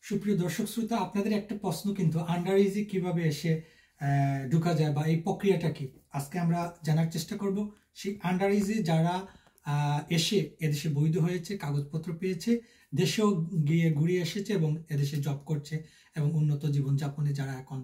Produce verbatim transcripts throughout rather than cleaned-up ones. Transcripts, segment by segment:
সুপ্রিয় দর্শক শ্রোতা, আপনাদের একটা প্রশ্ন কিন্তু আন্ডার এজে কিভাবে এসে ঢোকা যায় বা এই প্রক্রিয়াটা কি, আজকে আমরা জানার চেষ্টা করব। সেই আন্ডার এজে যারা এসে এদেশে বৈধ হয়েছে, কাগজপত্র পেয়েছে, দেশেও গিয়ে ঘুরিয়ে এসেছে এবং এদেশে জব করছে এবং উন্নত জীবনযাপনে যারা এখন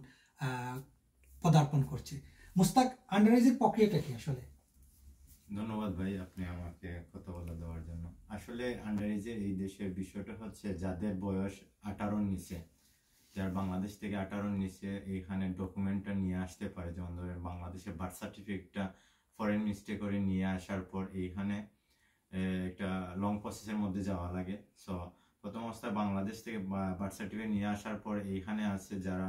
পদার্পণ করছে। মুস্তাক, আন্ডার এজের প্রক্রিয়াটা কি আসলে? ধন্যবাদ ভাই, আপনি আমাকে কথা বলা দেওয়ার জন্য। আসলে আন্ডার এজের এই দেশের বিষয়টা হচ্ছে যাদের বয়স আঠারোর নিচে, যারা বাংলাদেশ থেকে আঠারোর নিচে এইখানে ডকুমেন্টটা নিয়ে আসতে পারে। যেমন ধরেন বাংলাদেশের বার্থ সার্টিফিকেটটা ফরেন মিস্টেক করে নিয়ে আসার পর এইখানে একটা লং প্রসেসের মধ্যে যাওয়া লাগে। সো প্রথম অবস্থায় বাংলাদেশ থেকে বার্থ সার্টিফিকেট নিয়ে আসার পর এইখানে আছে যারা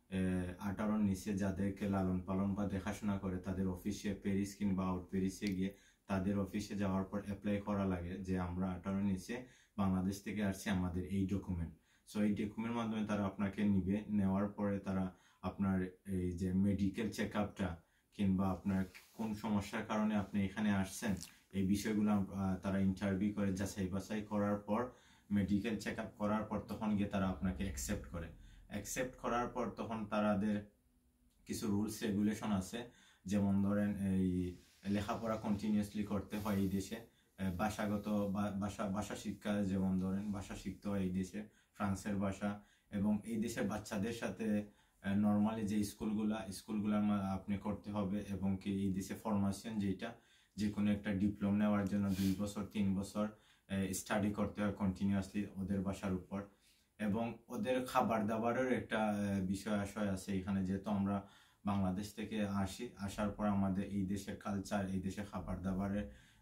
আঠারোর নিচে, যাদেরকে লালন পালন বা দেখাশোনা করে, তাদের অফিসে প্যারিস কিংবা আউট প্যারিসে গিয়ে তাদের অফিসে যাওয়ার পর অ্যাপ্লাই করা লাগে যে আমরা আঠারোর নিচে বাংলাদেশ থেকে আসছি, আমাদের এই ডকুমেন্ট। সো এই ডকুমেন্টের মাধ্যমে তারা আপনাকে নিবে। নেওয়ার পরে তারা আপনার এই যে মেডিকেল চেক আপটা কিংবা আপনার কোন সমস্যার কারণে আপনি এখানে আসছেন, এই বিষয়গুলো তারা ইন্টারভিউ করে, যাচাই বাছাই করার পর মেডিকেল চেক আপ করার পর তখন গিয়ে তারা আপনাকে অ্যাকসেপ্ট করে। অ্যাকসেপ্ট করার পর তখন তাদের কিছু রুলস রেগুলেশন আছে। যেমন ধরেন এই লেখাপড়া কন্টিনিউয়াসলি করতে হয় এই দেশে, ভাষাগত ভাষা ভাষা শিক্ষা, যেমন ধরেন ভাষা শিখতে হয় এই দেশে, ফ্রান্সের ভাষা, এবং এই দেশের বাচ্চাদের সাথে নর্মালি যে স্কুলগুলা স্কুলগুলার আপনি করতে হবে, এবং কি এই দেশে ফরমেশন যেটা যে কোনো একটা ডিপ্লোমা নেওয়ার জন্য দুই বছর তিন বছর স্টাডি করতে হয় কন্টিনিউয়াসলি ওদের ভাষার উপর। এবং ওদের খাবার দাবারের একটা বিষয় আশয় আছে এখানে, যেহেতু আমরা বাংলাদেশ থেকে আসি, আসার পর আমাদের এই দেশের কালচার, এই দেশের খাবার দাবারের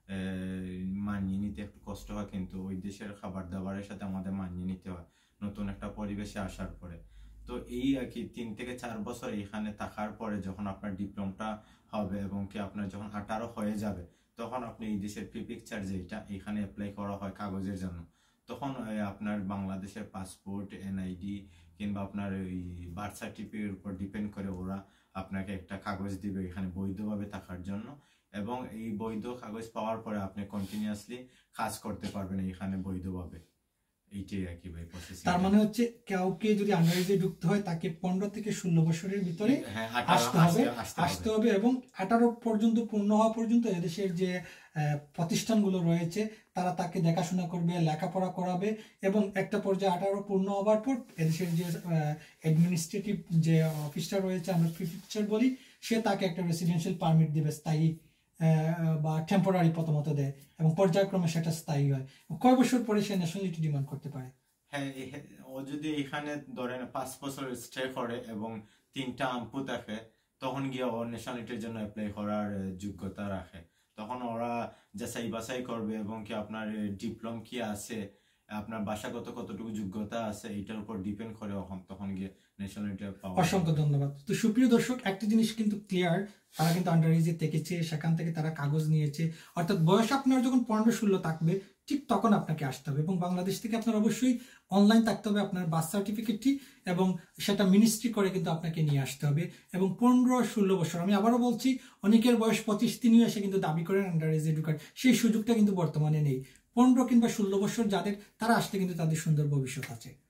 মানিয়ে নিতে একটু কষ্ট হয়, কিন্তু ওই দেশের খাবার দাবারের সাথে আমাদের মানিয়ে নিতে হয় নতুন একটা পরিবেশে আসার পরে। তো এই আর কি তিন থেকে চার বছর এখানে থাকার পরে যখন আপনার ডিপ্লোমাটা হবে এবং কি আপনার যখন আঠারো হয়ে যাবে, তখন আপনি এই দেশের প্রি পিকচার যেটা এখানে অ্যাপ্লাই করা হয় কাগজের জন্য, তখন আপনার বাংলাদেশের পাসপোর্ট, এনআইডি কিংবা আপনার ওই বার্থ সার্টিফিকেটের উপর ডিপেন্ড করে ওরা আপনাকে একটা কাগজ দিবে এখানে বৈধভাবে থাকার জন্য। এবং এই বৈধ কাগজ পাওয়ার পরে আপনি কন্টিনিউয়াসলি কাজ করতে পারবেন এখানে বৈধভাবে। এইটাই আর কি ভাই প্রসেস। তার মানে হচ্ছে কাউকে যদি আন্ডার এজে ঢুকতে হয় তাকে পনেরো থেকে ষোলো বছরের ভিতরে আসতে হবে আসতে হবে এবং আঠারো পর্যন্ত পূর্ণ হওয়া পর্যন্ত এদেশের যে প্রতিষ্ঠানগুলো রয়েছে তারা তাকে দেখাশোনা করবে, লেখাপড়া করাবে, এবং একটা পর্যায়ে আঠারো পূর্ণ হওয়ার পর এদেশের যে অ্যাডমিনিস্ট্রেটিভ যে অফিসটা রয়েছে, আমরা প্রিফেকচার বলি, সে তাকে একটা রেসিডেন্সিয়াল পারমিট দেবে, স্থায়ী বা টেম্পোরারি প্রথমত দেয়, এবং পর্যায়ক্রমে সেটা স্থায়ী হয়। কয় বছর পরে সে ন্যাশনালিটি ডিমান্ড করতে পারে? হ্যাঁ, ও যদি এখানে ধরেন পাঁচ বছর স্টে করে এবং তিনটা আম্পু থাকে, তখন গিয়ে ও ন্যাশনালিটির জন্য অ্যাপ্লাই করার যোগ্যতা রাখে। তখন ওরা যাচাই বাছাই করবে এবং কি আপনার ডিপ্লোম কি আছে, আপনার ভাষাগত কতটুকু যোগ্যতা আছে, এটার উপর ডিপেন্ড করে তখন গিয়ে ন্যাশনালিটি পাওয়া। অসংখ্য ধন্যবাদ। তো সুপ্রিয় দর্শক, একটা জিনিস কিন্তু ক্লিয়ার, তারা কিন্তু আন্ডার এজে থেকেছে, সেখান থেকে তারা কাগজ নিয়েছে, অর্থাৎ বয়স আপনার যখন পনেরো ষোলো থাকবে ঠিক তখন আপনাকে আসতে হবে, এবং বাংলাদেশ থেকে আপনার অবশ্যই অনলাইন থাকতে হবে আপনার বার্থ সার্টিফিকেটটি, এবং সেটা মিনিস্ট্রি করে কিন্তু আপনাকে নিয়ে আসতে হবে। এবং পনেরো ষোলো বছর, আমি আবারও বলছি, অনেকের বয়স পঁচিশ, তিনিও এসে কিন্তু দাবি করেন আন্ডার এজে ঢুকার, সেই সুযোগটা কিন্তু বর্তমানে নেই। পনেরো কিংবা ষোলো বছর যাদের, তারা আসলে কিন্তু তাদের সুন্দর ভবিষ্যৎ আছে।